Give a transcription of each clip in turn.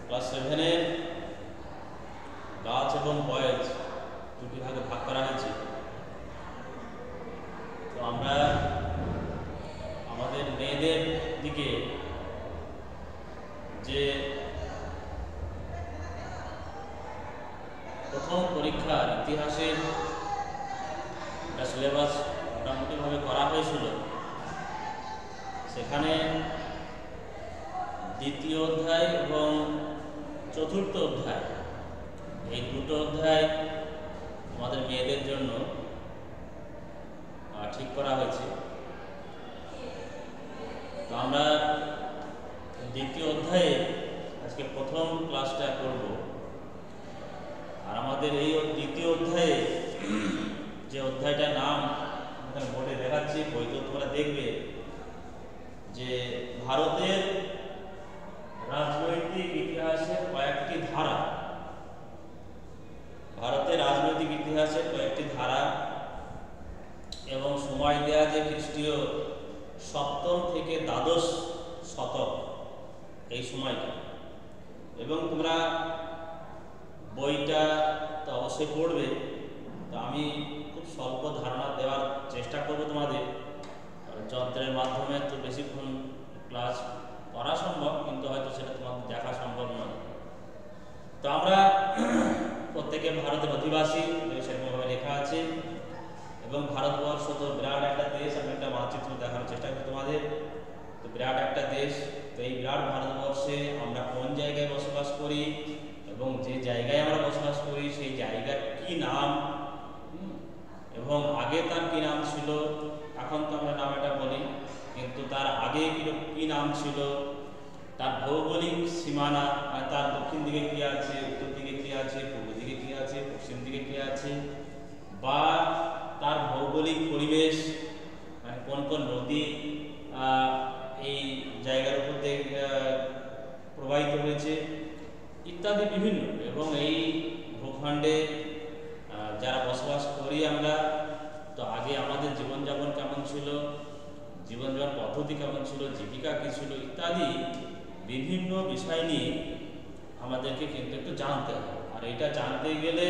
Class 7 এর girls এবং boys দুটি ভাগে ভাগ করা হয়েছে। তো আমরা আমাদের মেয়েদের দিকে যে প্রথম পরীক্ষার ইতিহাসের একটা সিলেবাস মোটামুটিভাবে করা হয়েছিল, সেখানে দ্বিতীয় অধ্যায় এবং চতুর্থ অধ্যায় এই দুটো অধ্যায় আমাদের মেয়েদের জন্য ঠিক করা হয়েছে। তো আমরা দ্বিতীয় অধ্যায়ে আজকে প্রথম ক্লাসটা করব। আর আমাদের এই দ্বিতীয় অধ্যায়ে যে অধ্যায়টার নাম আমি বোর্ডে দেখাচ্ছি, বইতে তোমরা দেখবে যে ভারতের রাজনৈতিক ইতিহাসের কয়েকটি ধারা, ভারতের রাজনৈতিক ইতিহাসের কয়েকটি ধারা এবং সময় দেয়া যে খ্রিস্টীয় সপ্তম থেকে দ্বাদশ শতক এই সময়টা। এবং তোমরা বইটা তো অবশ্যই পড়বে, তো আমি খুব স্বল্প ধারণা দেওয়ার চেষ্টা করব তোমাদের। যন্ত্রের মাধ্যমে তো বেশিক্ষণ ক্লাস করা সম্ভব, কিন্তু হয়তো সেটা তোমাদের দেখা সম্ভব নয়। তো আমরা প্রত্যেকে ভারতের অধিবাসী, সেরকমভাবে লেখা আছে। এবং ভারতবর্ষ তো বিরাট একটা দেশ, আমি একটা মানচিত্র দেখানোর চেষ্টা করি তোমাদের। তো বিরাট একটা দেশ, তো এই বিরাট ভারতবর্ষে আমরা কোন জায়গায় বসবাস করি এবং যে জায়গায় আমরা বসবাস করি সেই জায়গার কি নাম, এবং আগে তার কি নাম ছিল, এখন তো আমরা নাম এটা বলি, কিন্তু তার আগে কি নাম ছিল, তার ভৌগোলিক সীমানা, মানে তার দক্ষিণ দিকে কি আছে, উত্তর দিকে কি আছে, পূর্ব দিকে কি আছে, পশ্চিম দিকে কি আছে, বা তার ভৌগোলিক পরিবেশ, মানে কোন কোন নদী এই জায়গার উপর দিয়ে প্রবাহিত হয়েছে ইত্যাদি বিভিন্ন। এবং এই ভূখণ্ডে যারা বসবাস করি আমরা, তো আগে আমাদের জীবনযাপন কেমন ছিল, জীবনযাপন পদ্ধতি কেমন ছিল, জীবিকা কী ছিল ইত্যাদি বিভিন্ন বিষয় নিয়ে আমাদেরকে কিন্তু একটু জানতে হবে। আর এটা জানতে গেলে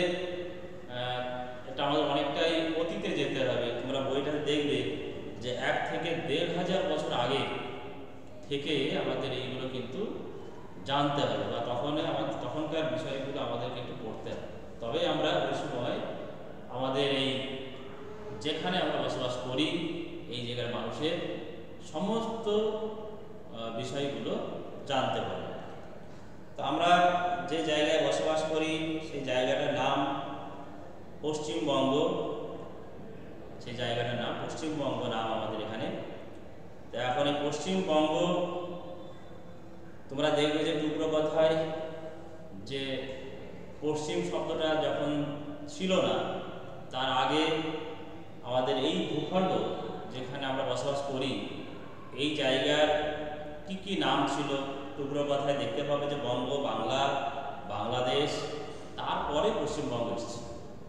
এটা আমাদের অনেকটাই অতীতে যেতে হবে। তোমরা বইটাতে দেখবে যে 1 থেকে 1,500 বছর আগে থেকে আমাদের এইগুলো কিন্তু জানতে হবে, বা তখনকার বিষয়গুলো আমাদেরকে একটু পড়তে হবে। তবে আমরা ওই সময় আমাদের এই যেখানে আমরা বসবাস করি এই জায়গার মানুষের সমস্ত বিষয়গুলো জানতে পারি। তো আমরা যে জায়গায় বসবাস করি সেই জায়গাটার নাম পশ্চিমবঙ্গ, সেই জায়গাটার নাম পশ্চিমবঙ্গ নাম আমাদের এখানে। তো এখন এই পশ্চিমবঙ্গ তোমরা দেখবে যে টুকরো কথায় যে পশ্চিম শব্দটা যখন ছিল না, তার আগে আমাদের এই ভূখণ্ড যেখানে আমরা বসবাস করি এই জায়গার কি কি নাম ছিল, টুকরো কথায় দেখতে পাবে যে বঙ্গ, বাংলা, বাংলাদেশ, তারপরে পশ্চিমবঙ্গ এসেছে।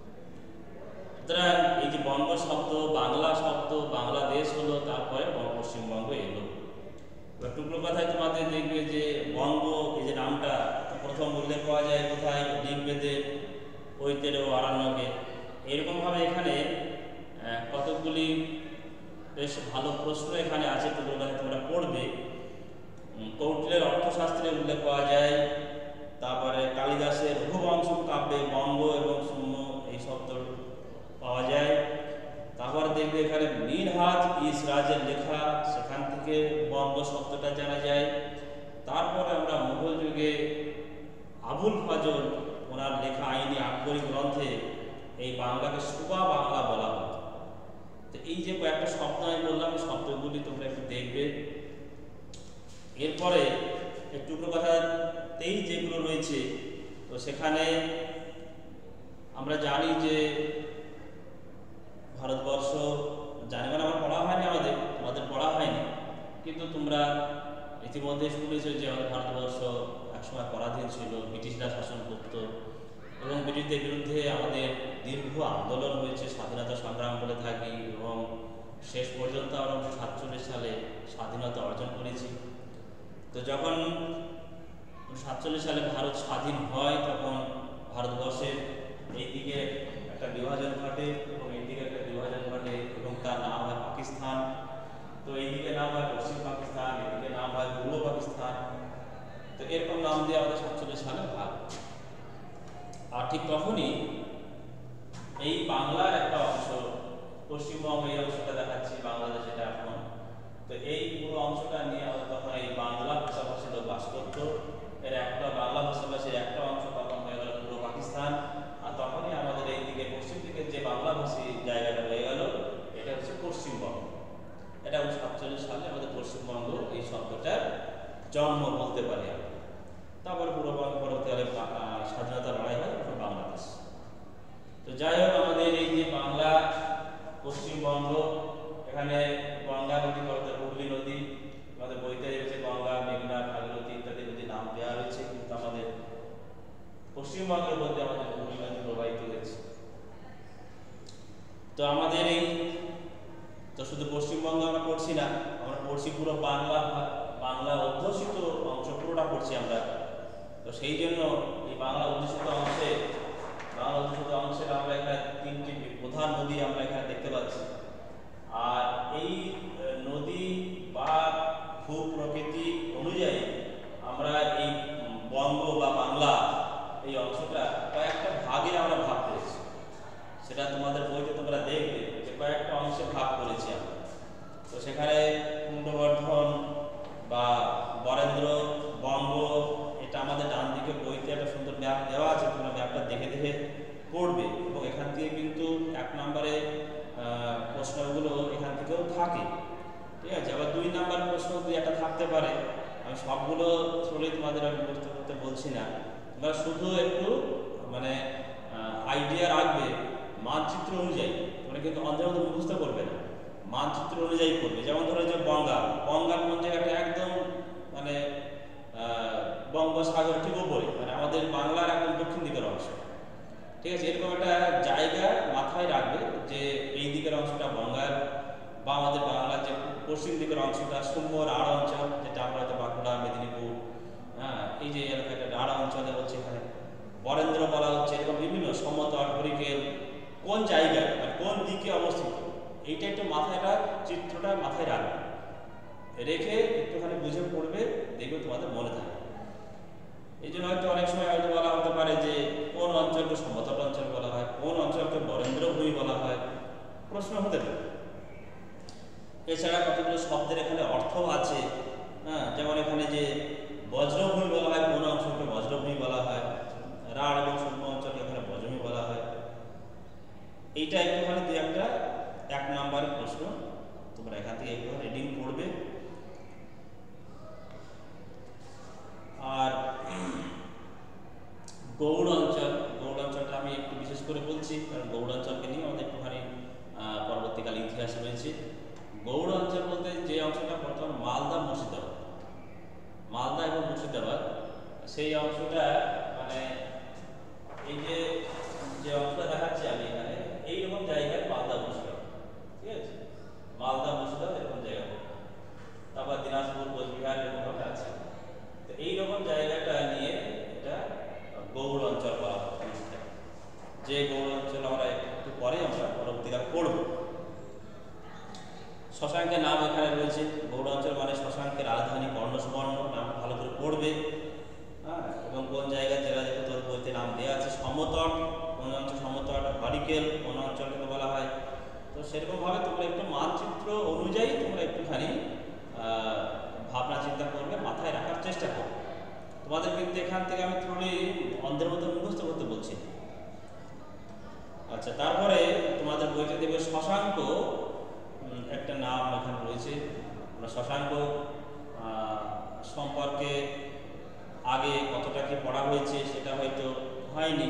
সুতরাং এই যে বঙ্গ শব্দ, বাংলা শব্দ, বাংলাদেশ হলো, তারপরে পশ্চিমবঙ্গ এলো। এবার টুকরো কথায় তোমাদের দেখবে যে বঙ্গ এই যে নামটা প্রথম উল্লেখ পাওয়া যায় কোথায়, ঋগ্বেদের, ঐতের ও আরণ্যকে। এরকমভাবে এখানে কতগুলি বেশ ভালো প্রশ্ন এখানে আছে, টুকরো কথায় তোমরা পড়বে। কৌটিল্যের অর্থশাস্ত্রে উল্লেখ পাওয়া যায়, তারপরে কালিদাসের রঘুবংশ কাব্যে বঙ্গ এবং শূন্য এই শব্দ পাওয়া যায়। তারপর দেখবে এখানে মিনহাজ ইসরাজের লেখা, সেখান থেকে বঙ্গ শব্দটা জানা যায়। তারপরে আমরা মুঘল যুগে আবুল ফজল ওনার লেখা আইনি আকবরী গ্রন্থে এই বাংলাকে সুবা বাংলা বলা হয়। তো এই যে কয়েকটা শব্দ আমি বললাম, শব্দগুলি তোমরা একটু দেখবে। এরপরে এই টুকরো কথাতেই যেগুলো রয়েছে, তো সেখানে আমরা জানি যে ভারতবর্ষ, জানি মানে আমার পড়া হয়নি, আমাদের পড়া হয়নি, কিন্তু তোমরা ইতিমধ্যে শুনেছো যে আমাদের ভারতবর্ষ একসময় পরাধীন ছিল, ব্রিটিশরা শাসন করত এবং ব্রিটিশদের বিরুদ্ধে আমাদের দীর্ঘ আন্দোলন হয়েছে, স্বাধীনতা সংগ্রাম বলে থাকি, এবং শেষ পর্যন্ত আমরা 1947 সালে স্বাধীনতা অর্জন করেছি। তো যখন 1947 সালে ভারত স্বাধীন হয় তখন ভারতবর্ষের এই দিকে একটা বিভাজন ঘটে এবং এই দিকে একটা বিভাজন ঘটে এবং তার নাম হয় পাকিস্তান। তো এইদিকে নাম হয় পশ্চিম পাকিস্তান, এদিকে নাম হয় পূর্ব পাকিস্তান। তো এরকম নাম দিয়ে আমাদের 47 সালে ভাগ। আর ঠিক তখনই এই বাংলার একটা অংশ, পশ্চিমবঙ্গ এই অংশটা দেখাচ্ছি, বাংলাদেশ এটা এখন, তো এই পুরো অংশটা নিয়ে আমাদের তখন এই বাংলা ভাষাভাষী লোক বাস করত। এর একটা বাংলা ভাষাভাষীর একটা অংশ তখন হয়ে গেল পূর্ব পাকিস্তান। আর তখনই আমাদের এই দিকে পশ্চিম দিকে যে বাংলাভাষী জায়গাটা হয়ে গেল এটা হচ্ছে পশ্চিমবঙ্গ। এটা 1947 সালে আমাদের পশ্চিমবঙ্গ এই শব্দটার জন্ম বলতে পারি আমরা। তারপরে পূর্ববঙ্গ পরবর্তীকালে স্বাধীনতা লড়াই হয় তখন বাংলাদেশ। তো যাই হোক, আমাদের এই যে বাংলা, পশ্চিমবঙ্গ, এখানে গঙ্গা নদী বলতে হুগলি নদী, আমাদের বইতে রয়েছে গঙ্গা, মেঘনা, ভাগীরথী ইত্যাদি নদী নাম দেওয়া রয়েছে, কিন্তু আমাদের পশ্চিমবঙ্গের মধ্যে আমাদের হুগলি নদী প্রবাহিত হয়েছে। তো আমাদের এই তো শুধু পশ্চিমবঙ্গ আমরা পড়ছি না, আমরা পড়ছি পুরো বাংলা অধ্যুষিত অংশ পুরোটা পড়ছি আমরা। তো সেই জন্য এই বাংলা অধ্যুষিত অংশের আমরা এখানে 3টি প্রধান নদী আমরা এখানে দেখতে পাচ্ছি। আর এই নদী বা ভূপ্রকৃতি অনুযায়ী আমরা এই বঙ্গ বা বাংলা এই অংশটা কয়েকটা ভাগে আমরা ভাগ করেছি। সেটা তোমাদের বইতে তোমরা দেখবে যে কয়েকটা অংশে ভাগ করেছি আমরা। তো সেখানে কুণ্ডবর্ধন বা বরেন্দ্র বঙ্গ, এটা আমাদের ডান দিকে বইতে একটা সুন্দর ম্যাপ দেওয়া আছে, তোমরা ম্যাপটা দেখে দেখে পড়বে। এবং এখান থেকে কিন্তু 1 নম্বরে প্রশ্নগুলো এখান থেকেও থাকে, ঠিক আছে। আবার 2 নম্বর প্রশ্ন 2-1টা থাকতে পারে। আমি সবগুলো থ্রুলি তোমাদের আমি মুখস্থ করতে বলছি না, তোমরা শুধু একটু মানে আইডিয়া রাখবে মানচিত্র অনুযায়ী। তোমরা কিন্তু অন্ধের মতো মুখস্থ করবে না, মানচিত্র অনুযায়ী করবে। যেমন ধরো যে গঙ্গার কোন জায়গাটা একদম মানে বঙ্গোপসাগর ঠিক উপরে, মানে আমাদের বাংলার একদম দক্ষিণ দিকের অংশ, ঠিক আছে। এরকম একটা জায়গা মাথায় রাখবে যে এই দিকের অংশটা গঙ্গার, বা আমাদের বাংলার যে পশ্চিম দিকের অংশটা সুন্দর আড় অঞ্চল, যেটা আমরা হয়তো বাঁকুড়া, মেদিনীপুর, হ্যাঁ, এই যে এলাকাটা আড় অঞ্চলে হচ্ছে, এখানে বরেন্দ্র বলা হচ্ছে। এরকম বিভিন্ন সমতল, হরিকেল, কোন জায়গায় মানে কোন দিকে অবস্থিত, এইটা একটু মাথায় চিত্রটা মাথায় রাখবে, রেখে একটুখানি বুঝে পড়বে, দেখবে তোমাদের মনে থাকে। এই জন্য হয়তো অনেক সময় হয়তো বলা হতে পারে যে কোন অঞ্চলকে সমতল অঞ্চল বলা হয়, কোন অঞ্চলকে বরেন্দ্র ভূমি বলা হয়, প্রশ্ন হতে পারে। এছাড়া কতগুলো শব্দের এখানে অর্থ আছে, হ্যাঁ, যেমন এখানে যে বজ্রভূমি বলা হয়, কোন অঞ্চলকে বজ্রভূমি বলা হয়, রাঢ় এবং সূক্ষ্ম অঞ্চলকে এখানে বজ্রভূমি বলা হয়। এইটা একটুখানি 2-1টা 1 নম্বরের প্রশ্ন তোমরা এখান থেকে একটু রিডিং করবে। আর গৌড় অঞ্চলটা আমি একটু বিশেষ করে বলছি, কারণ গৌড় অঞ্চলকে নিয়ে আমাদের একটুখানি পরবর্তীকালে ইতিহাস রয়েছে। গৌড় অঞ্চল বলতে যে অংশটা বর্তমান মালদা এবং মুর্শিদাবাদ, সেই অংশটা মানে এই যে অংশটা দেখাচ্ছি আমি এখানে, এইরকম জায়গায় মালদা মুর্শিদাবাদ, ঠিক আছে, মালদা মুর্শিদাবাদ এরকম জায়গা। তারপর দিনাজপুর, কোচবিহার এরকম আছে। তো এইরকম জায়গাটা নিয়ে এটা গৌড় অঞ্চল বলা হয়। যে গৌড় অঞ্চল আমরা একটু পরে আমরা পরবর্তীকালে পড়ব। শশাঙ্কের নাম এখানে রয়েছে। গৌড় অঞ্চল মানে শশাঙ্কের রাজধানী কর্ণসুবর্ণ, নাম ভালো করে পড়বে, হ্যাঁ। এবং কোন জায়গায় জেলা দেখে তোর বইতে নাম দেওয়া আছে। সমতট, কোন অঞ্চল সমতট, হরিকেল কোন অঞ্চলকে বলা হয়। তো সেরকমভাবে তোমরা একটু মানচিত্র অনুযায়ী তোমরা একটুখানি ভাবনা চিন্তা করবে, মাথায় রাখার চেষ্টা করবে। তোমাদের কিন্তু এখান থেকে আমি থ্রুলি অন্ধের মতো মুখস্থ করতে বলছি। আচ্ছা, তারপরে তোমাদের বইতে দেখবে শশাঙ্ক একটা নাম এখানে রয়েছে। আমরা শশাঙ্ক সম্পর্কে আগে কতটা কি পড়া হয়েছে সেটা হয়তো হয়নি।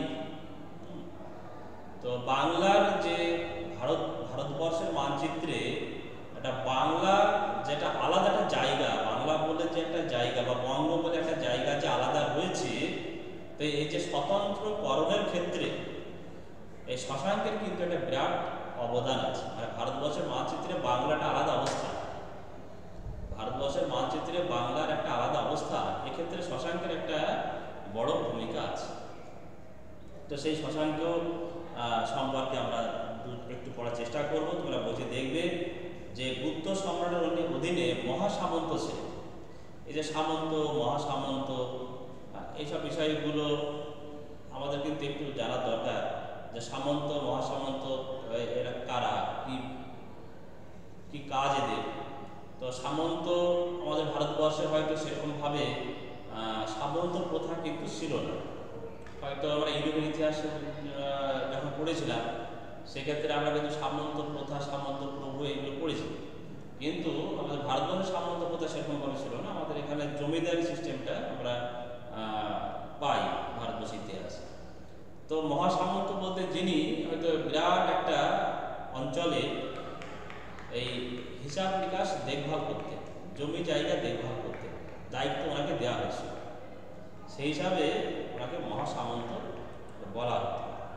তো বাংলার যে ভারতবর্ষের মানচিত্রে একটা বাংলা যেটা আলাদা একটা জায়গা, বাংলা বলে যে একটা জায়গা বা বঙ্গ বলে একটা জায়গা যে আলাদা রয়েছে, তো এই যে স্বতন্ত্র করণের ক্ষেত্রে এই শশাঙ্কের কিন্তু একটা বিরাট অবদান আছে। মানে ভারতবর্ষের মানচিত্রে বাংলাটা আলাদা অবস্থান, ভারতবর্ষের মানচিত্রে বাংলার একটা আলাদা অবস্থা, এক্ষেত্রে শশাঙ্কের একটা বড় ভূমিকা আছে। তো সেই শশাঙ্ক সম্পর্কে আমরা একটু পড়ার চেষ্টা করব। তোমরা বইতে দেখবে যে গুপ্ত সম্রাটের অধীনে মহাসামন্ত ছিল। এই যে সামন্ত, মহাসামন্ত, এইসব বিষয়গুলো আমাদের কিন্তু একটু জানা দরকার, যে সামন্ত মহাসামন্ত এরা কারা, কি কাজ এদের। তো সামন্ত আমাদের ভারতবর্ষে হয়তো সেরকমভাবে সামন্ত প্রথা কিন্তু ছিল না। হয়তো আমরা ইউরোপের ইতিহাসে যখন পড়েছিলাম সেক্ষেত্রে আমরা কিন্তু সামন্ত প্রথা, সামন্ত প্রভু এগুলো পড়েছি, কিন্তু আমাদের ভারতবর্ষের সামন্ত প্রথা সেরকমভাবে ছিল না। আমাদের এখানে জমিদারি সিস্টেমটা আমরা পাই ভারতবর্ষের ইতিহাসে। তো মহাসামন্ত বলতে যিনি হয়তো বিরাট একটা অঞ্চলে এই হিসাব নিকাশ দেখভাল করতে, জমি জায়গা দেখভাল করতে দায়িত্ব ওনাকে দেওয়া হয়েছিল, সেই হিসাবে ওনাকে মহাসামন্ত বলা হতো।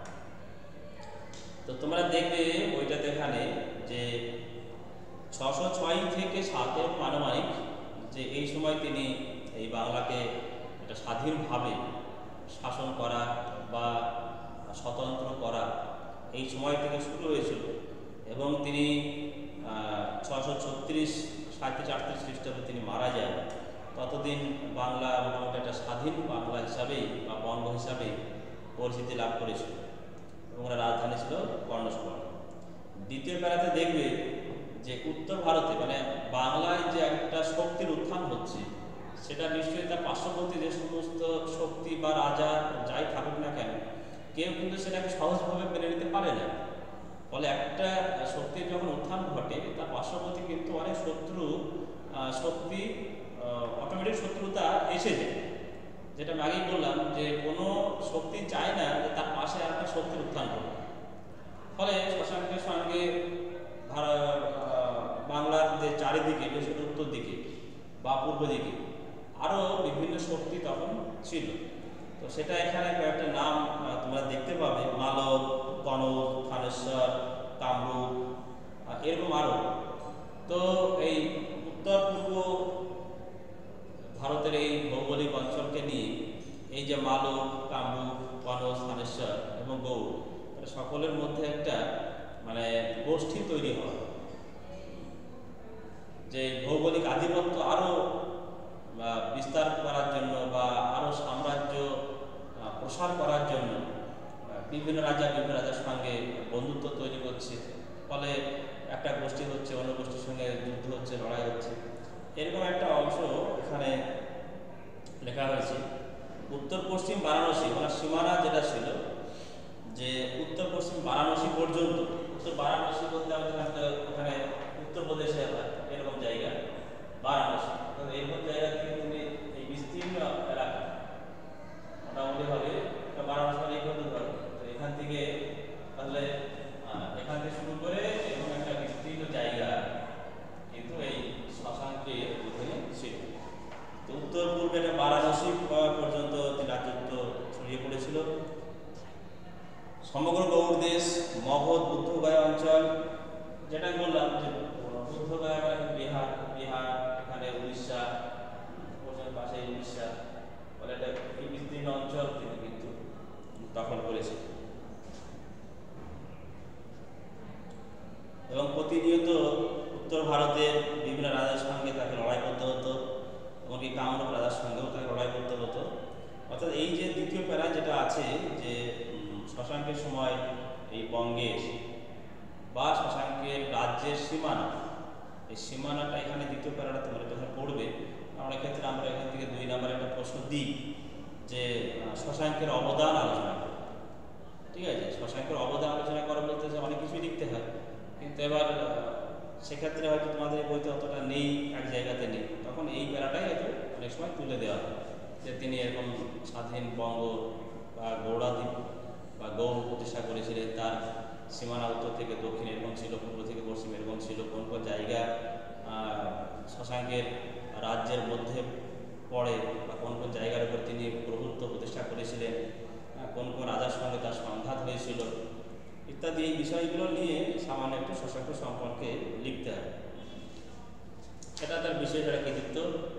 তো তোমরা দেখবে ওইটাতে এখানে যে 606 থেকে 7 আনুমানিক, যে এই সময় তিনি এই বাংলাকে একটা স্বাধীনভাবে শাসন করা বা স্বতন্ত্র করা এই সময় থেকে শুরু হয়েছিল, এবং তিনি 636-37-38 খ্রিস্টাব্দে তিনি মারা যান। ততদিন বাংলা মোটামুটি একটা স্বাধীন বাংলা হিসাবেই বা বঙ্গ হিসাবেই পরিচিতি লাভ করেছিল, এবং রাজধানী ছিল কর্ণসুবর্ণ। দ্বিতীয় প্যারাতে দেখবে যে উত্তর ভারতে মানে বাংলায় যে একটা শক্তির উত্থান হচ্ছে, সেটা নিশ্চয়ই তার পার্শ্ববর্তী যে সমস্ত শক্তি বা রাজা যাই থাকুক না কেন, কেউ কিন্তু সেটাকে সহজভাবে মেনে নিতে পারে না। ফলে একটা শক্তির যখন উত্থান ঘটে, তার পার্শ্ববর্তী কিন্তু অনেক শক্তি অটোমেটিক শত্রুতা এসে যায়। যেটা আমি আগেই বললাম যে কোনো শক্তি চায় না যে তার পাশে আর একটা শক্তির উত্থান হবে। ফলে শশাঙ্কের সঙ্গে বাংলার যে চারিদিকে, বিশেষ করে উত্তর দিকে বা পূর্ব দিকে আরও বিভিন্ন শক্তি তখন ছিল। তো সেটা এখানে কয়েকটা নাম তোমরা দেখতে পাবে, মালব, কনৌজ, থানেশ্বর, কামরূপ, এরকম আরও। তো এই উত্তর পূর্ব ভারতের এই ভৌগোলিক অঞ্চলকে নিয়ে এই যে মালব, কামরূপ, কনৌজ, থানেশ্বর এবং গৌড়, সকলের মধ্যে একটা মানে গোষ্ঠী তৈরি হয়, যে ভৌগোলিক আধিপত্য আরও বিস্তার করার জন্য বা আরও সাম্রাজ্য প্রসার করার জন্য বিভিন্ন রাজার সঙ্গে বন্ধুত্ব তৈরি করছে। ফলে একটা গোষ্ঠী হচ্ছে, অন্য গোষ্ঠীর সঙ্গে যুদ্ধ হচ্ছে, লড়াই হচ্ছে। এরকম একটা অংশ এখানে লেখা হয়েছে। উত্তর পশ্চিম বারাণসী, ওনার সীমানা যেটা ছিল, যে উত্তর পশ্চিম বারাণসী পর্যন্ত, উত্তর বারাণসী বলতে আমাদের ওখানে উত্তরপ্রদেশে এরকম জায়গা বারাণসী, এরকম জায়গা থেকে তুমি এই বিস্তীর্ণ এলাকা মোটামুটি হবে বারাণসী এই পর্যন্ত ধরো। তো এখান থেকে তাহলে এখান থেকে শুরু করে এবং একটা বিস্তীর্ণ জায়গা কিন্তু এই শশাঙ্কের অধীনে ছিল। তো উত্তর পূর্বে বারাণসী পর্যন্ত রাজত্ব ছড়িয়ে পড়েছিল। সমগ্র গৌড় দেশ, মগধ, বুদ্ধগয়া অঞ্চল, যেটা বললাম যে বুদ্ধগয়া মানে বিহার, এখানে উড়িষ্যা, পাশে উড়িষ্যা, বলে এটা এই বিস্তীর্ণ অঞ্চল তিনি কিন্তু দখল করেছে। এবং প্রতিনিয়ত উত্তর ভারতের বিভিন্ন রাজার সঙ্গে তাকে লড়াই করতে হতো, এমনকি কামরূপ রাজার সঙ্গেও তাকে লড়াই করতে হতো। অর্থাৎ এই যে দ্বিতীয় প্যারা যেটা আছে, যে শশাঙ্কের সময় এই বঙ্গের বা শশাঙ্কের রাজ্যের সীমানা, এই সীমানাটা এখানে দ্বিতীয় প্যারাটা তোমরা যখন পড়বে, আমরা ক্ষেত্রে আমরা এখান থেকে 2 নম্বরে একটা প্রশ্ন দিই যে শশাঙ্কের অবদান আলোচনা করো। ঠিক আছে, শশাঙ্কের অবদান আলোচনা করা বলতে অনেক কিছুই লিখতে হয়, কিন্তু এবার সেক্ষেত্রে হয়তো তোমাদের বইতে অতটা নেই, এক জায়গাতে নেই, তখন এই প্যারাটাই হয়তো অনেক সময় তুলে দেওয়া হয় যে তিনি এরকম স্বাধীন বঙ্গ বা গৌড়াদ্বীপ বা গৌড় প্রতিষ্ঠা করেছিলেন, তার সীমানা উত্তর থেকে দক্ষিণ এরকম ছিল, পূর্ব থেকে পশ্চিম এরকম ছিল, কোন কোন জায়গা শশাঙ্কের রাজ্যের মধ্যে পড়ে বা কোন কোন জায়গার উপর তিনি প্রভুত্ব প্রতিষ্ঠা করেছিলেন, কোন কোন রাজার সঙ্গে তার সংঘাত হয়েছিল ইত্যাদি। এই বিষয়গুলো নিয়ে সামান্য একটু শশাঙ্ক সম্পর্কে লিখতে হয়। সেটা তার বিশেষ একটা কৃতিত্ব।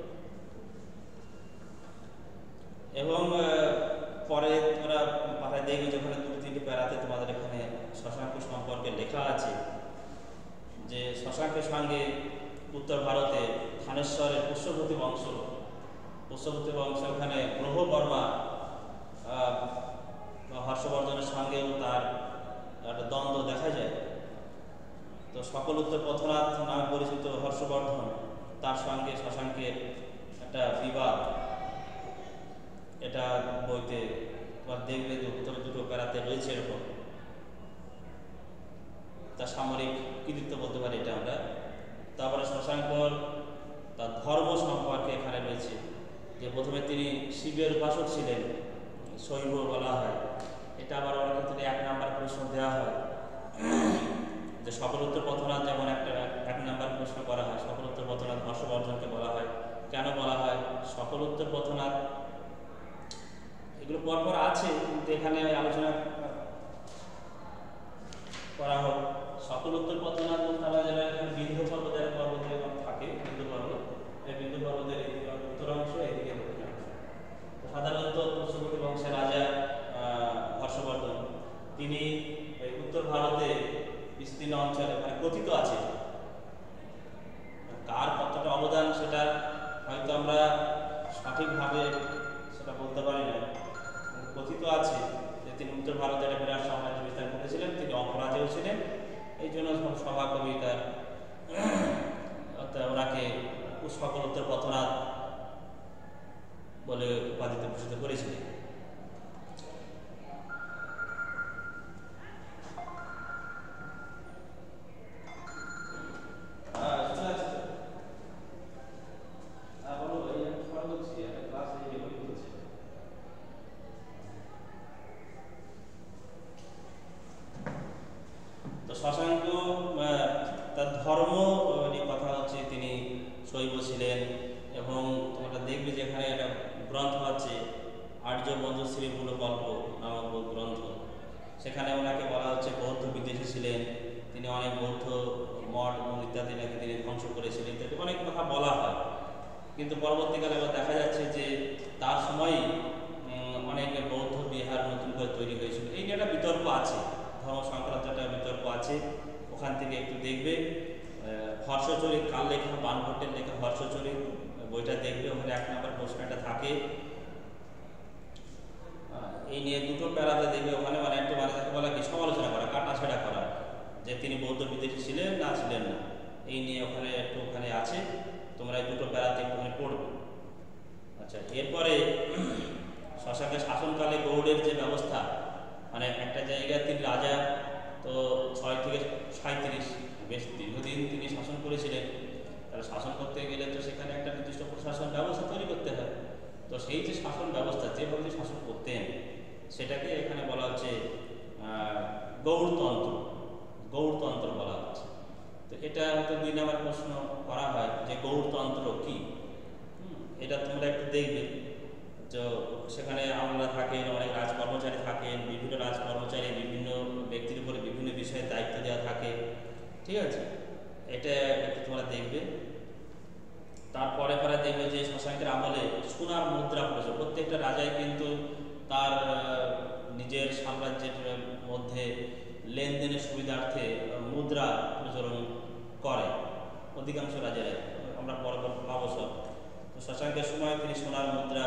এবং পরে তোমরা পাঠায় দেখবে যখন 2-3টি প্যারাতে তোমাদের এখানে শশাঙ্ক সম্পর্কে লেখা আছে যে শশাঙ্কের সঙ্গে উত্তর ভারতে থানেশ্বরের পুষ্যভূতি বংশ ওখানে গ্রহ বর্মা হর্ষবর্ধনের সঙ্গেও তার একটা দ্বন্দ্ব দেখা যায়। তো সকল উত্তর পথনাথ নামে পরিচিত হর্ষবর্ধন, তার সঙ্গে শশাঙ্কের একটা বিবাদ, এটা বইতে তোমার দেখবে যে উত্তর দুটো প্যারাতে রয়েছে এরকম। তার সামরিক কৃতিত্ব বলতে পারি এটা আমরা। তারপরে শশাঙ্কর তার ধর্ম সম্পর্কে এখানে রয়েছে যে প্রথমে তিনি শিবের উপাসক ছিলেন, শৈব বলা হয়। এটা আবার অনেক ক্ষেত্রে 1 নাম্বার প্রশ্ন দেওয়া হয় যে সকল উত্তর পথনাথ যেমন একটা 1 নাম্বার প্রশ্ন করা হয়, সকল উত্তর পথনাথ হর্ষবর্ধনকে বলা হয়। কেন বলা হয় সকল উত্তর পথনাথ, এগুলো পরপর আছে কিন্তু এখানে আলোচনা করা হোক। সকল উত্তর পথনাথ বলতে আমরা যারা এখানে বিন্দু পর্বতের থাকে, বিন্দু পর্বতের উত্তর অংশ এদিকে সাধারণত পুষ্যভূতি বংশের রাজা হর্ষবর্ধন, তিনি উত্তর ভারতে বিস্তীর্ণ অঞ্চলে মানে কথিত আছে, কার কতটা অবদান সেটা হয়তো আমরা সঠিকভাবে সেটা বলতে পারি না। কথিত আছে যে তিনি উত্তর ভারতে একটা বিরাট সাম্রাজ্য বিস্তার করেছিলেন, তিনি অপরাজেও ছিলেন। এই জন্য সভা কবিতার ওনাকে সকল উত্তর পথনাথ বলে উপাধিতে ভূষিত করেছিলেন। শশাঙ্ক তার ধর্ম নিয়ে কথা হচ্ছে, তিনি শৈব ছিলেন এবং তোমরা দেখবে যে এখানে একটা গ্রন্থ আছে আর্য মঞ্জুশ্রী মূলকল্প নামক গ্রন্থ। সেখানে ওনাকে বলা হচ্ছে বৌদ্ধ বিদেশী ছিলেন, তিনি অনেক বৌদ্ধ মঠ ইত্যাদি নাকি তিনি ধ্বংস করেছিলেন, অনেক কথা বলা হয়। কিন্তু পরবর্তীকালে আবার দেখা যাচ্ছে যে তার সময়ই অনেক বৌদ্ধ বিহার নতুন করে তৈরি হয়েছিল। এই নিয়ে একটা বিতর্ক আছে, ধর্ম সংক্রান্ত একটা বিতর্ক আছে। ওখান থেকে একটু দেখবে হর্ষচরিত কার লেখা, বানভট্টের লেখা হর্ষচরিত বইটা দেখবে, ওখানে 1 নম্বর প্রশ্নটা থাকে। এই নিয়ে দুটো প্যারাতে দেখবে ওখানে মানে একটা মানে তাকে বলা কি সমালোচনা করা, কাটাছেড়া করা যে তিনি বৌদ্ধ বিদেশী ছিলেন না ছিলেন না, এই নিয়ে ওখানে একটু ওখানে আছে, তোমরা এই দুটো প্যারাতে একটুখানি পড়বে। আচ্ছা, এরপরে শশাঙ্কের শাসনকালে গৌড়ের যে ব্যবস্থা, মানে একটা জায়গায় তিনি রাজা, তো 6 থেকে 37 বেশ দীর্ঘদিন তিনি শাসন করেছিলেন। তাহলে শাসন করতে গেলে তো সেখানে একটা নির্দিষ্ট প্রশাসন ব্যবস্থা তৈরি করতে হয়। তো সেই যে শাসন ব্যবস্থা যেভাবে শাসন করতেন সেটাকে এখানে বলা হচ্ছে গৌড়তন্ত্র বলা হচ্ছে। তো এটা হয়তো 2 নম্বর প্রশ্ন করা হয় যে গৌড়তন্ত্র কি, এটা তোমরা একটু দেখবে। তো সেখানে আমলা থাকেন, অনেক রাজ কর্মচারী থাকেন, বিভিন্ন রাজ কর্মচারী বিভিন্ন ব্যক্তির উপরে বিভিন্ন বিষয়ে দায়িত্ব দেওয়া থাকে, ঠিক আছে, এটা একটু তোমরা দেখবে। তারপরে পরে দেখবে যে শশাঙ্কের আমলে সোনার মুদ্রা প্রচলন, প্রত্যেকটা রাজাই কিন্তু তার নিজের সাম্রাজ্যের মধ্যে লেনদেনের সুবিধার্থে মুদ্রা প্রচলন করে, অধিকাংশ রাজারাই, আমরা পরে পাবো সব। তো শশাঙ্কের সময় তিনি সোনার মুদ্রা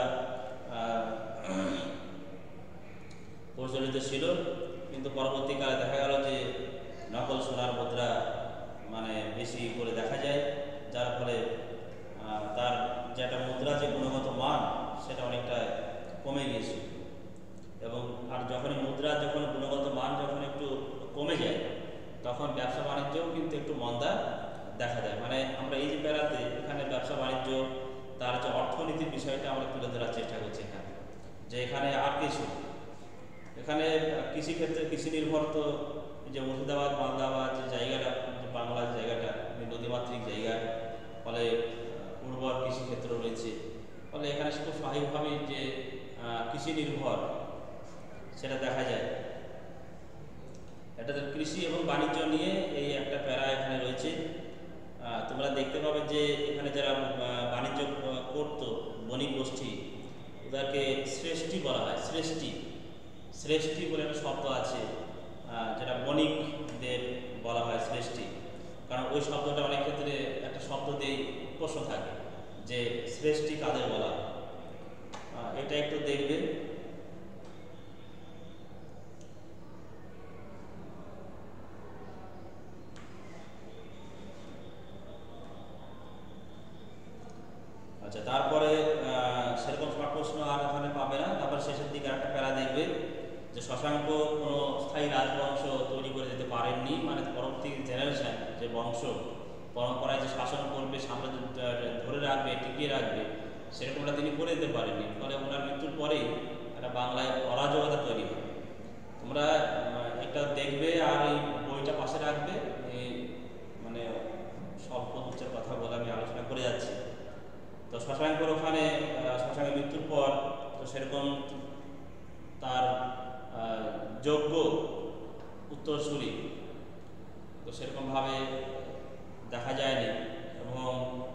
প্রচলিত ছিল, কিন্তু পরবর্তীকালে দেখা গেল যে নকল সোনার মুদ্রা মানে বেশি করে দেখা যায়, যার ফলে তার যেটা মুদ্রা যে গুণগত মান সেটা অনেকটা কমে গিয়েছিল। এবং আর যখনই মুদ্রা যখন গুণগত মান যখন একটু কমে যায় তখন ব্যবসা বাণিজ্যও কিন্তু একটু মন্দা দেখা যায়। মানে আমরা এই যে বেড়াতে এখানে ব্যবসা বাণিজ্য তার যে অর্থনীতির বিষয়টা আমরা তুলে ধরার চেষ্টা করছি এখানে, যে এখানে আর কিছু এখানে কৃষিক্ষেত্রে কৃষি নির্ভর, তো যে মুর্শিদাবাদ মালদাবাদ যে জায়গাটা, যে বাংলার জায়গাটা নদীমাতৃক জায়গা, ফলে উর্বর কৃষিক্ষেত্র রয়েছে, ফলে এখানে খুব স্বাভাবিকভাবেই যে কৃষি নির্ভর সেটা দেখা যায়। এটা কৃষি এবং বাণিজ্য নিয়ে এই একটা প্যারা এখানে রয়েছে। তোমরা দেখতে পাবে যে এখানে যারা বাণিজ্য করতো বণিক গোষ্ঠী, ওদেরকে শ্রেষ্ঠী বলা হয়। শ্রেষ্ঠী শ্রেষ্ঠী বলে একটা শব্দ আছে, যেটা বণিকদের বলা হয় শ্রেষ্ঠী। কারণ ওই শব্দটা অনেক ক্ষেত্রে একটা শব্দ দিয়েই প্রশ্ন থাকে যে শ্রেষ্ঠী কাদের বলা। এটা একটু দেখবে। আচ্ছা, তারপরে সেরকম সব প্রশ্ন আর ওখানে পাবে না। তারপর শেষের দিকে একটা প্যারা দেখবে যে শশাঙ্ক কোনো স্থায়ী রাজবংশ তৈরি করে যেতে পারেননি, মানে পরবর্তী জেনারেশন যে বংশ পরম্পরায় যে শাসন করবে, সাম্রাজ্য ধরে রাখবে, টিকিয়ে রাখবে, সেরকমটা তিনি করে দিতে পারেননি। ফলে ওনার মৃত্যুর পরেই একটা বাংলায় অরাজকতা তৈরি হয়। তোমরা এটা দেখবে আর এই বইটা পাশে রাখবে। এই মানে স্বল্প উচ্চের কথা বলে আমি আলোচনা করে যাচ্ছি। তো শশাঙ্কর ওখানে শশাঙ্কের মৃত্যুর পর তো সেরকম তার যোগ্য উত্তরসূরি তো সেরকমভাবে দেখা যায়নি, এবং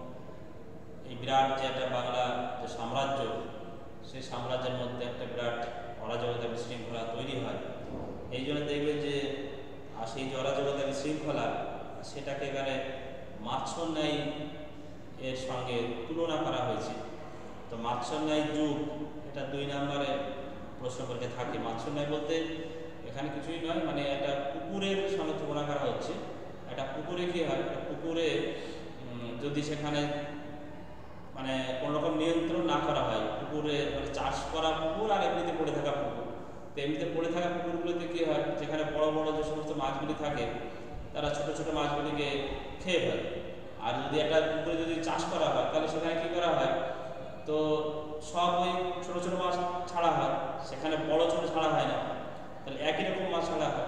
এই বিরাট যে একটা বাংলা যে সাম্রাজ্য, সেই সাম্রাজ্যের মধ্যে একটা বিরাট অরাজকতা বিশৃঙ্খলা তৈরি হয়। এই জন্য দেখবে যে সেই যে অরাজকতা বিশৃঙ্খলা, সেটাকে এখানে মাৎস্যর ন্যায় এর সঙ্গে তুলনা করা হয়েছে। তো মাৎস্যর ন্যায় যুগ, এটা 2 নম্বরে প্রশ্ন করতে থাকে। মাৎস্যর ন্যায় বলতে এখানে কিছুই নয়, মানে একটা পুকুরের সঙ্গে তুলনা করা হচ্ছে। একটা পুকুরে কি হয়, একটা পুকুরে যদি সেখানে মানে কোনো রকম নিয়ন্ত্রণ না করা হয়, পুকুরে মানে চাষ করা পুকুর আর এমনিতে পড়ে থাকা পুকুর, তো এমনিতে পড়ে থাকা পুকুরগুলোতে কী হয়, যেখানে বড় বড় যে সমস্ত মাছগুলি থাকে তারা ছোট ছোট মাছগুলিকে খেয়ে ফেলে। আর যদি একটা পুকুরে যদি চাষ করা হয়, তাহলে সেখানে কী করা হয়, তো সব ওই ছোটো ছোটো মাছ ছাড়া হয়, সেখানে বড় ছোটো ছাড়া হয় না, তাহলে একই রকম মাছ ছাড়া হয়।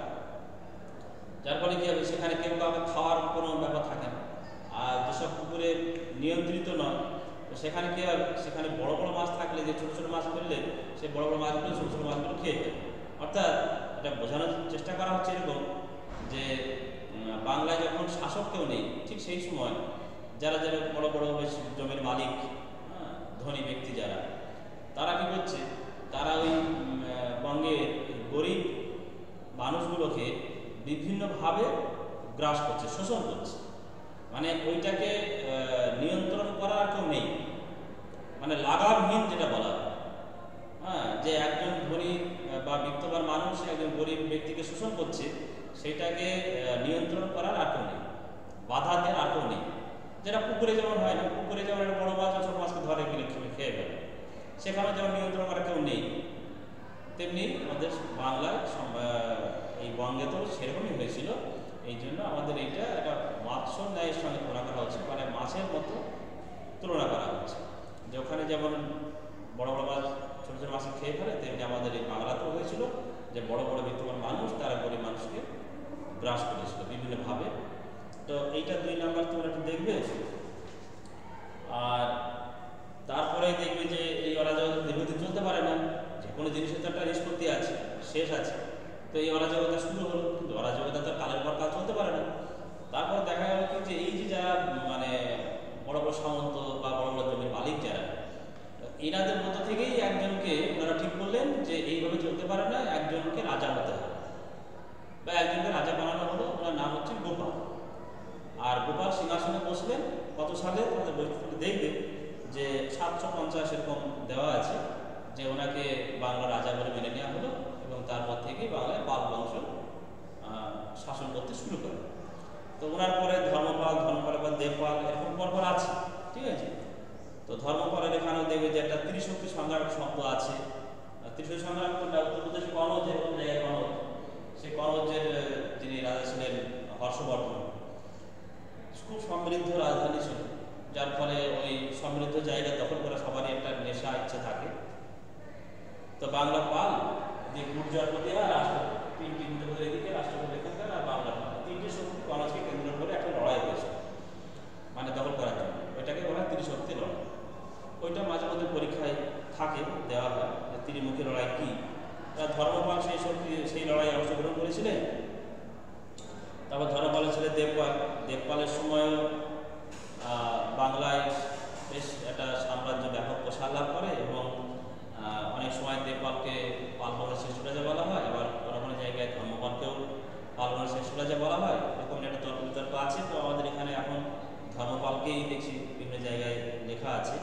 যার ফলে কী হবে, সেখানে কেউ কাউকে খাওয়ার কোনো ব্যাপার থাকে না। আর যেসব পুকুরে নিয়ন্ত্রিত নয়, তো সেখানে কী হবে, সেখানে বড় বড় মাছ থাকলে যে ছোটো ছোটো মাছ ফেললে সেই বড় বড় মাছগুলো ছোটো ছোটো মাছগুলো খেয়ে ফেলে। অর্থাৎ এটা বোঝানোর চেষ্টা করা হচ্ছে এরকম যে বাংলায় যখন শাসক কেউ নেই, ঠিক সেই সময় যারা যারা বড় বড় জমির মালিক, ধনী ব্যক্তি যারা, তারা কী করছে, তারা ওই বঙ্গের গরিব মানুষগুলোকে বিভিন্নভাবে গ্রাস করছে, শোষণ করছে। মানে ওইটাকে নিয়ন্ত্রণ করার কেউ নেই, মানে লাগামহীন যেটা বলা হয়, যে একজন ধনী বা বিত্তবান মানুষ একজন গরিব ব্যক্তিকে শোষণ করছে, সেটাকে নিয়ন্ত্রণ করার আর কেউ নেই, বাধা দেওয়ার আর কেউ নেই। যেটা পুকুরে যেমন হয় না, পুকুরে যেমন একটা বড় মাছ ছোট মাছকে ধরে গেলে খেয়ে ফেলে, সেখানে যেমন নিয়ন্ত্রণ করার কেউ নেই, তেমনি আমাদের বাংলায় এই বঙ্গে তো সেরকমই হয়েছিল। এই জন্য আমাদের এইটা একটা মাৎস্যর ন্যায়ের সঙ্গে তুলনা করা হচ্ছে, মানে মাছের মতো তুলনা করা হচ্ছে, যে ওখানে যেমন বড় বড় মাছ ছোটো ছোটো মাছ খেয়ে ফেলে, তেমনি আমাদের এই বাংলাতেও হয়েছিল যে বড় বড় বিত্তবান মানুষ তারা গরিব মানুষকে গ্রাস করেছিল বিভিন্নভাবে। তো এইটা 2 নম্বর তোমরা একটু দেখবে। আর তারপরে দেখবে যে এই অরাজকতা দীর্ঘদিন চলতে পারে না, যে কোনো জিনিসের তো একটা নিষ্পত্তি আছে, শেষ আছে। তো এই অরাজকতা শুরু হলো, কিন্তু অরাজকতা তো কালের পর কাল চলতে পারে না। তারপর দেখা গেল কি, যে এই যে যারা মানে বড় বড় সামন্ত বা বড় বড় জমির মালিক যারা, এনাদের মধ্য থেকেই একজনকে ওনারা ঠিক করলেন যে এইভাবে চলতে পারে না, একজনকে রাজা হতে হবে, বা একজনকে রাজা বানানো হলো। ওনার নাম হচ্ছে গোপাল। আর গোপাল সিংহাসনে বসলেন কত সালে, তোমাদের বই দেখবে যে 750 এরকম দেওয়া আছে, যে ওনাকে বাংলা রাজা বলে মেনে নেওয়া হলো, এবং তারপর থেকেই বাংলায় পাল বংশ শাসন করতে শুরু করে। তো ওনার পরে ধর্মপাল, ধর্মপালের পর দেবপাল, এরকম পরপর আছে, ঠিক আছে। তো ধর্মপালের এখানেও দেখবে যে একটা ত্রিশক্তি সম্রাট শব্দ আছে। ত্রিশক্তি সম্রাট কোনটা, উত্তরপ্রদেশ কনৌজ, কোন জায়গায় কনৌজ, সেই কনৌজের যিনি রাজা ছিলেন হর্ষবর্ধন, খুব সমৃদ্ধ রাজধানী ছিল, যার ফলে ওই সমৃদ্ধ জায়গা দখল করা সবারই একটা নেশা ইচ্ছে থাকে। তো বাংলা পাল, গুর্জরপতি আর রাষ্ট্রপতি, তিনটে বোধ এদিকে, রাষ্ট্রপতি এখানকার, আর বাংলা পাল, 3টে শক্তি কনৌজকে কেন্দ্র করে একটা লড়াই হয়েছে, মানে দখল করার জন্য। ওইটাকে বলা হয় ত্রিশক্তি লড়াই। ওইটা মাঝে মধ্যে পরীক্ষায় থাকে, দেওয়া হয় যে ত্রিমুখী লড়াই কী। ধর্মপাল সেই লড়াইয়ে অংশগ্রহণ করেছিলেন। তারপর ধর্মপালের ছেলে দেবপাল, দেবপালের সময়ও বাংলায় বেশ একটা সাম্রাজ্য ব্যাপক প্রসার লাভ করে এবং অনেক সময় দেবপালকে পালবনের শ্রেষ্ঠ রাজা বলা হয়, আবার কোনো কোনো জায়গায় ধর্মপালকেও পালবনের শ্রেষ্ঠ রাজা বলা হয়। এরকম একটা তর্ক বিতর্ক আছে। তো আমাদের এখানে এখন ধর্মপালকেই দেখছি বিভিন্ন জায়গায় লেখা আছে।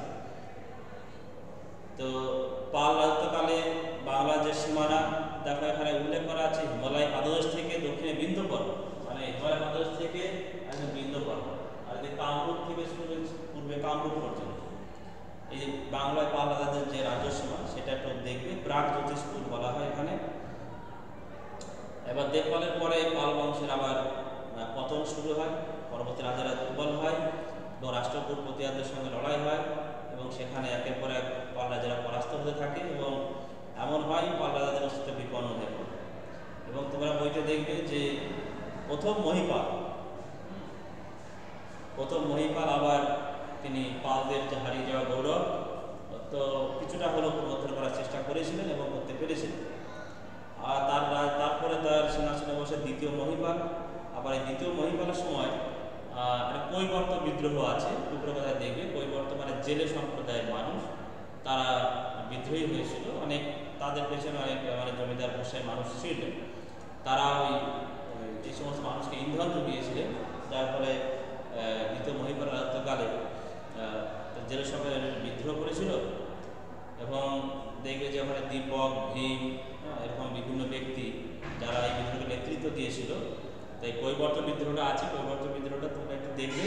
তো পাল রাজত্বকালে বাংলার যে সীমানা দেখো এখানে উল্লেখ করা আছে, হিমালয় পাদদেশ থেকে দক্ষিণে বিন্ধ্য পর্বত, মানে হিমালয় পাদদেশ থেকে একদম বিন্ধ্য পর্বত, আর এই কামরূপ থেকে শুরু পূর্বে কামরূপ পর্যন্ত এই যে বাংলায় পাল রাজাদের যে রাজ্য সীমা সেটা একটু দেখবে, প্রাক জ্যোতিষপুর বলা হয় এখানে। এবার দেবপালের পরে পাল বংশের আবার পতন শুরু হয়, পরবর্তী রাজারা দুর্বল হয় এবং রাষ্ট্রকূট প্রতিহারদের সঙ্গে লড়াই হয় এবং সেখানে একের পর এক পাল রাজারা পরাস্ত হতে থাকে এবং এমন হয় পাল রাজাদের অস্তিত্ব বিপন্ন হয়ে পড়ে। এবং তোমরা বইতে দেখবে যে প্রথম মহিপাল আবার তিনি পালদের যে হারিয়ে যাওয়া গৌরব তো কিছুটা হলেও পুনরুদ্ধার করার চেষ্টা করেছিলেন এবং করতে পেরেছিলেন। আর তারপরে তার সিংহাসনে বসে দ্বিতীয় মহিপাল। আবার এই দ্বিতীয় মহিপালের সময় একটা কৈবর্ত বিদ্রোহ আছে, দুপুরে কথা দেখবে। কৈবর্ত মানে জেলে সম্প্রদায়ের মানুষ, তারা বিদ্রোহী হয়েছিল, অনেক তাদের পেছনে অনেক মানে জমিদার বসায় মানুষ ছিলেন, তারা ওই যে সমস্ত মানুষকে ইন্ধন জুগিয়েছিলেন, যার ফলে দ্বিতীয় মহিপাল রাজত্বকালে জেলে সম্প্রদায় বিদ্রোহ করেছিল। এবং দেখবে যে ওখানে দীপক, ভীম এরকম বিভিন্ন ব্যক্তি যারা এই বিদ্রোহকে নেতৃত্ব দিয়েছিল। তাই কৈবর্ত বিদ্রোহটা আছে, কৈবর্ত বিদ্রোহটা তোমরা একটু দেখবে।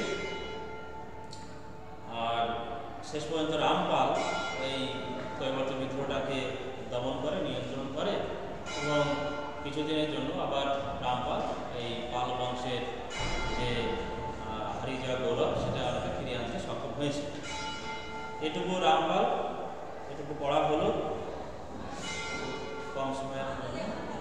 আর শেষ পর্যন্ত রামপাল এই কৈবর্ত বিদ্রোহটাকে দমন করে, নিয়ন্ত্রণ করে এবং কিছুদিনের জন্য আবার রামপাল এই পাল বংশের যে হারিয়ে যাওয়া গৌরব সেটা আমাকে ফিরিয়ে আনতে সক্ষম হয়েছে। এটুকু রামপাল, এটুকু পড়া হলো কম সময়ের জন্য।